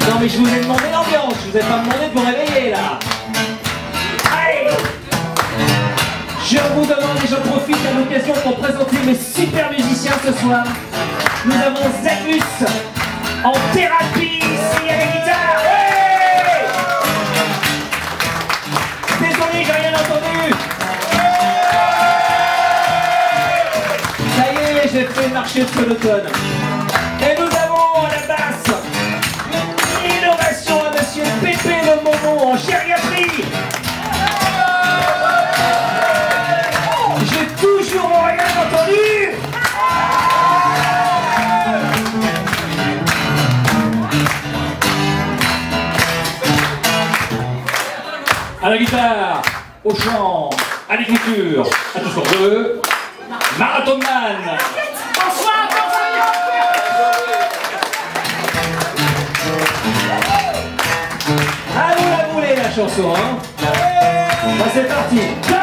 Non mais je vous ai demandé l'ambiance, je vous ai pas demandé de vous réveiller là. Allez! Je vous demande et je profite à l'occasion pour présenter mes super musiciens ce soir. Nous avons Zagus en thérapie ici à la guitare. Hey! Désolé, j'ai rien entendu. Ça y est, j'ai fait marcher sur l'automne. Et nous avons à la basse une innovation à monsieur Pépé le Momo en gériatrie. J'ai toujours rien entendu. À la guitare, au chant, à l'écriture, à tout ce qu'on veut, Marathon Man. Bonsoir, À vous la voulez la chanson, hein. Bah, c'est parti. Ciao.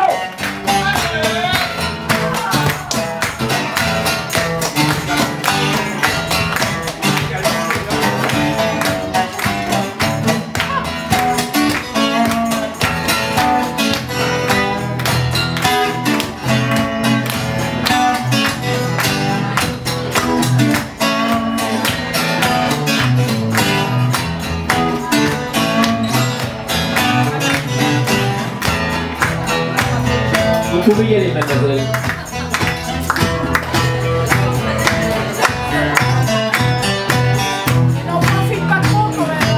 Vous pouvez y aller, mademoiselle. n'en profite pas trop quand même.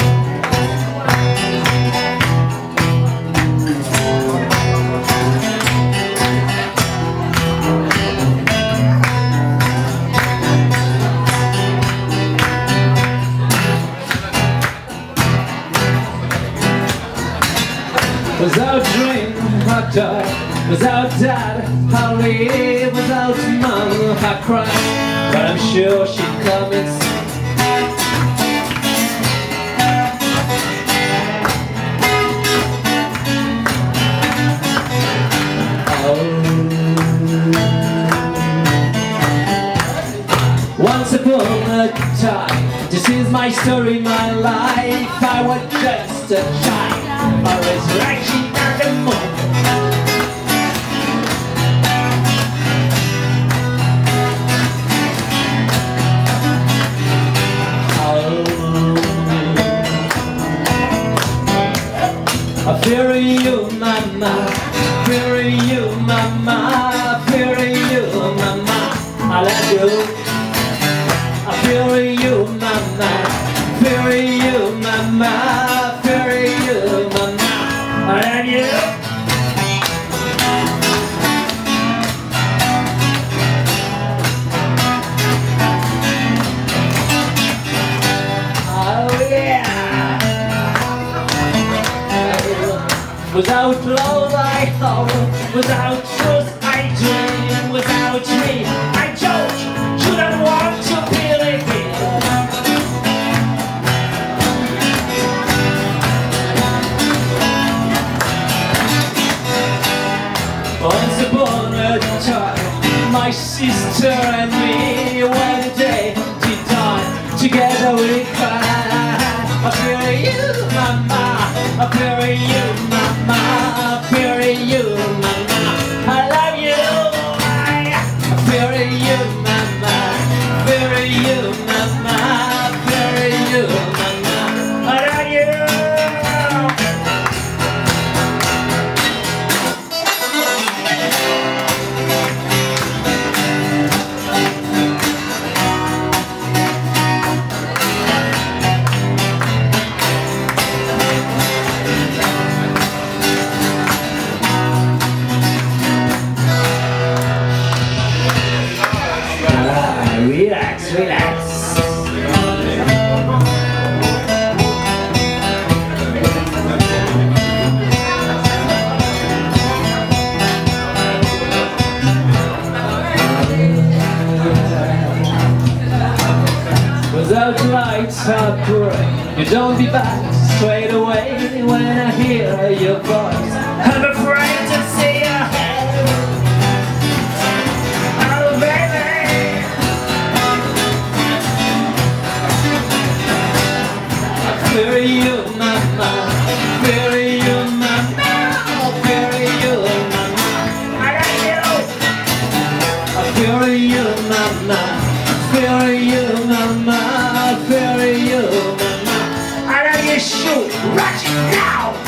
Without dream, I die. Without dad, I live. Without mom, I cry. But I'm sure she'd come and see. Once upon a time, this is my story, my life. I was just a child, a resurrection at the moment. I fear you, mama, fear you, mama, fear you, mama, I love you. I fear you, mama, fear you, mama, fear you, mama, I love you. Oh yeah. Without love I hope, without truth I dream, without me I joke, shouldn't want to believe it. Once upon a time, my sister and me, one day she died, together we cried. I fear you, mama, I fear you, mama, I fear you, mama, I love you. I fear you, mama, fear you, mama, fear you, mama, I love you. Relax, relax. Without lights I pray you don't be back straight away. When I hear your voice, I'm afraid to see your head. Oh baby, feel you, mama, feel you, mama, feel you, mama. I feel you, mama, feel you, mama, feel you, mama. I gotta get shoot, watch it now.